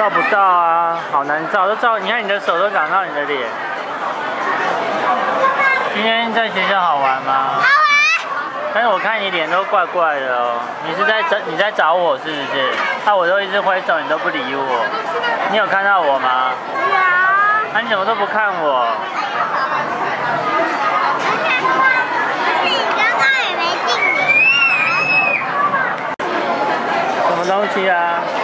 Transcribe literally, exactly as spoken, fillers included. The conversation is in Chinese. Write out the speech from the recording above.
照不到啊，好难照，都照。你看你的手都挡到你的脸。今天在学校好玩吗？ 好玩。 但是我看你脸都怪怪的哦，你是在找你在找我是不是？那、啊、我都一直挥手，你都不理我。你有看到我吗？ 有。 那、啊、你怎么都不看我？ 可是你刚刚也没敬礼啊。 什么东西啊？